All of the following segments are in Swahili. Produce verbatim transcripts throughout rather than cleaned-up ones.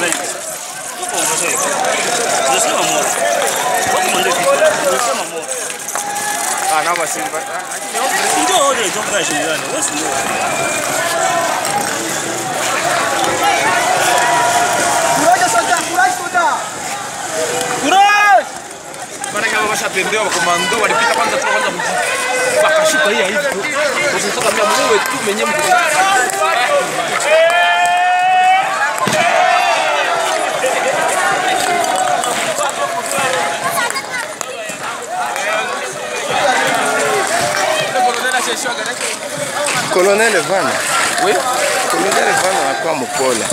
Je sais maman. Comment on dit? Je sais maman. Ah non, c'est pas. Il doit avoir des gens qui sont là. Où est-ce que Courage soldat, courage soldat. Courage! Bana kama washatembea wakomando walipita kwanza tu kwanza mji. Wakashuka hii hivi tu. Usitoka mia mwewe tu mwenyewe mko. Colonel Vana. Oui. Colonel Vana anakuwa mpole.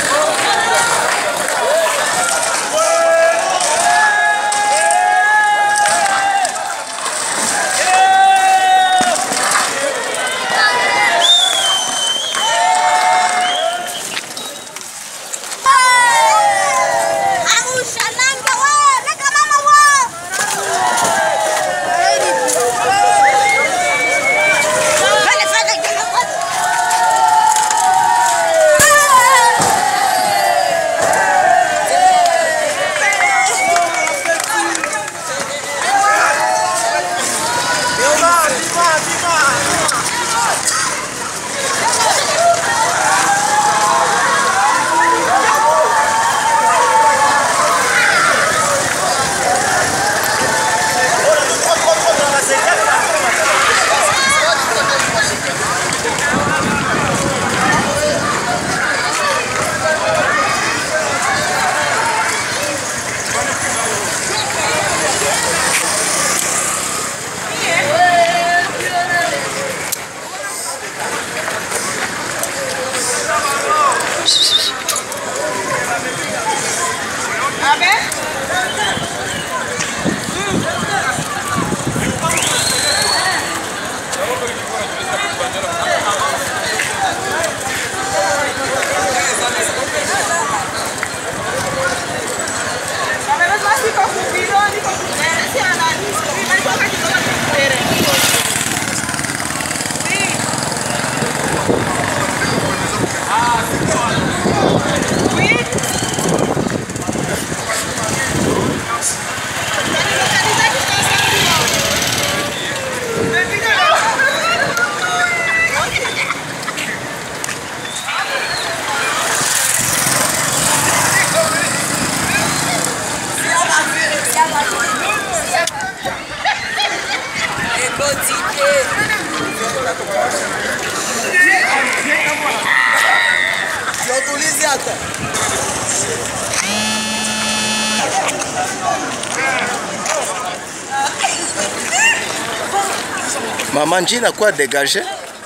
Maman Njina quoi dégager?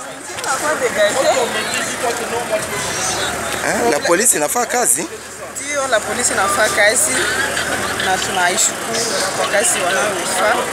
Hein, la polisi inafanya kazi? Ndio, la polisi inafanya kazi na tunaishukuru kwa kazi wanayofanya.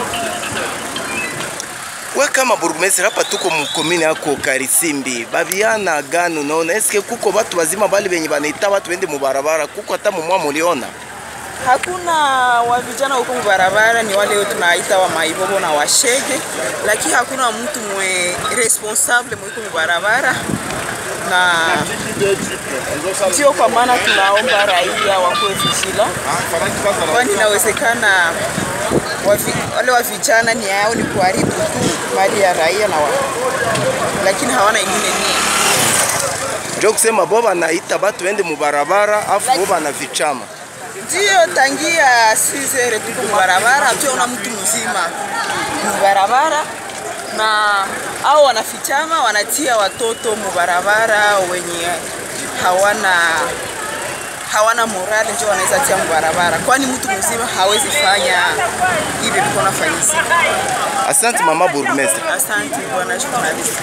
We kama burugumestre hapa tuko mkomini yako Karisimbi. Babiana gani unaona? Eske kuko watu wazima bali benye banaita watu wende mubarabara kuko hata mumwa muliona? Hakuna wa vijana huko barabara, ni wale tunaita wa maibobo na washege, lakini hakuna mtu mwe responsable mwe barabara. Na sio kwa maana tunaomba raia wakuwe vigila, kwani inawezekana wale wa vijana ni yao ni kuharibu tu mali ya raia na wao, lakini hawana ingine nia. Ndio kusema boba naita watu wende mubarabara afu boba na vichama. Ndio tangia sisi tuko barabara tuona mtu mzima barabara na au wanafichama wanatia watoto mubarabara wenye hawana hawana morale, ndio wanaweza tia mubarabara, kwani mtu mzima hawezi fanya hivi biko nafanyisa. Asante mama burgmestre. Asante bwana journalist.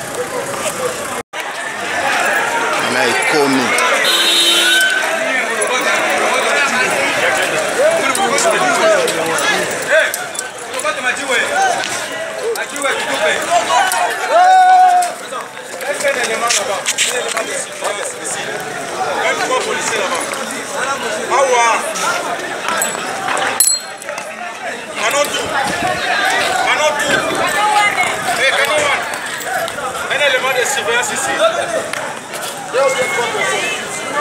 Na ikomi Un élément de surveillance ici.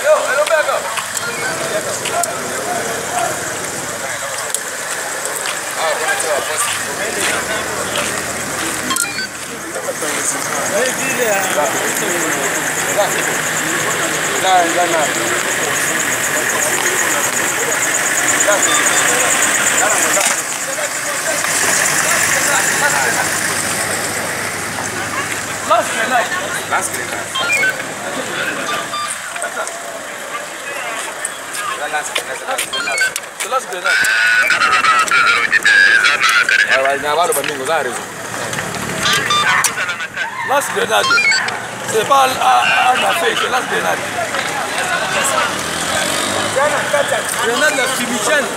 Last grenade. Last grenade. The last grenade. Alright, now what about Mingo Zari? Last grenade. C'est pas à ma fête, c'est last grenade. Grenade la fumigène.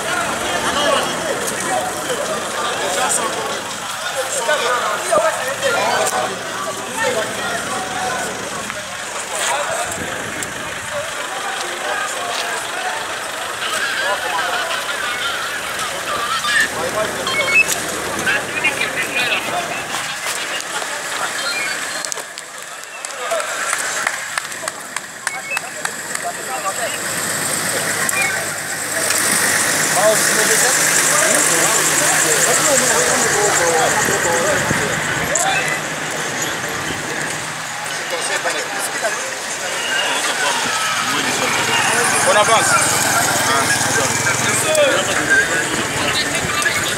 On avance.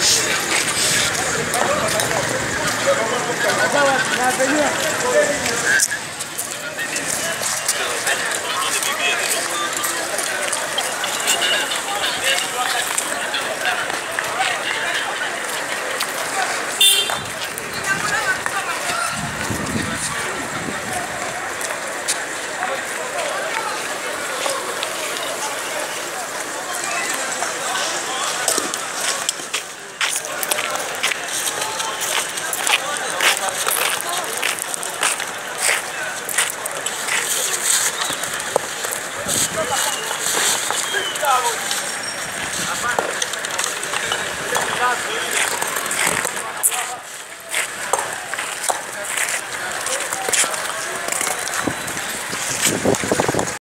Sawa, na venyewe.